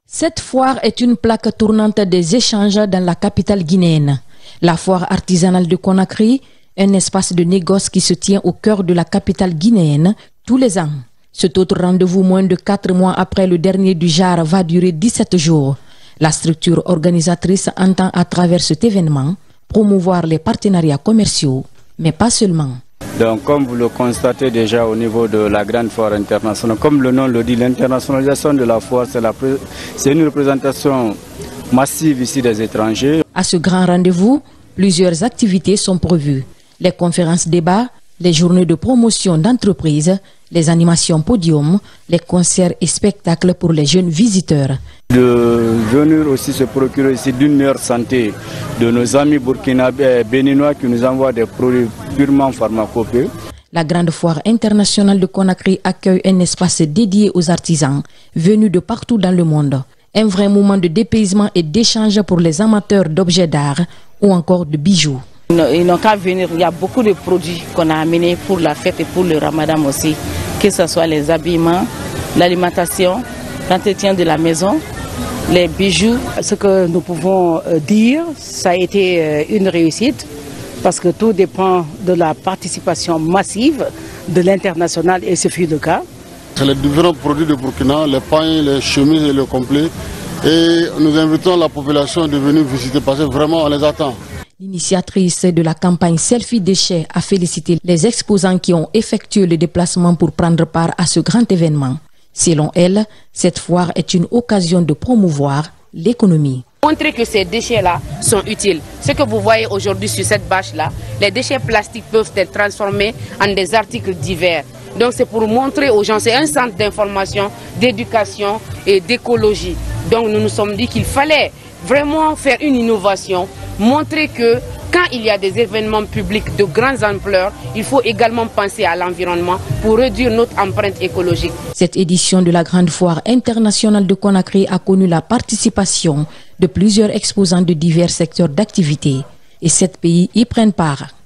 Cette foire est une plaque tournante des échanges dans la capitale guinéenne. La foire artisanale de Conakry, un espace de négoce qui se tient au cœur de la capitale guinéenne tous les ans. Cet autre rendez-vous moins de 4 mois après le dernier du genre va durer 17 jours. La structure organisatrice entend à travers cet événement promouvoir les partenariats commerciaux, mais pas seulement. Donc, comme vous le constatez déjà au niveau de la grande foire internationale, comme le nom le dit, l'internationalisation de la foire, c'est une représentation massive ici des étrangers. À ce grand rendez-vous, plusieurs activités sont prévues. Les conférences débats, les journées de promotion d'entreprises, les animations podium, les concerts et spectacles pour les jeunes visiteurs. De venir aussi se procurer ici d'une meilleure santé de nos amis burkinabés et béninois qui nous envoient des produits purement pharmacopées. La grande foire internationale de Conakry accueille un espace dédié aux artisans venus de partout dans le monde. Un vrai moment de dépaysement et d'échange pour les amateurs d'objets d'art ou encore de bijoux. Ils n'ont qu'à venir, il y a beaucoup de produits qu'on a amenés pour la fête et pour le ramadan aussi, que ce soit les habillements, l'alimentation, l'entretien de la maison, les bijoux. Ce que nous pouvons dire, ça a été une réussite parce que tout dépend de la participation massive de l'international et ce fut le cas. C'est les différents produits de Burkina, les pagnes, les chemises et le complet. Et nous invitons la population de venir visiter parce que vraiment on les attend. L'initiatrice de la campagne Selfie Déchets a félicité les exposants qui ont effectué le déplacement pour prendre part à ce grand événement. Selon elle, cette foire est une occasion de promouvoir l'économie. Montrer que ces déchets-là sont utiles. Ce que vous voyez aujourd'hui sur cette bâche-là, les déchets plastiques peuvent être transformés en des articles divers. Donc c'est pour montrer aux gens, c'est un centre d'information, d'éducation et d'écologie. Donc nous nous sommes dit qu'il fallait vraiment faire une innovation, montrer que quand il y a des événements publics de grande ampleur, il faut également penser à l'environnement pour réduire notre empreinte écologique. Cette édition de la Grande Foire internationale de Conakry a connu la participation de plusieurs exposants de divers secteurs d'activité et 7 pays y prennent part.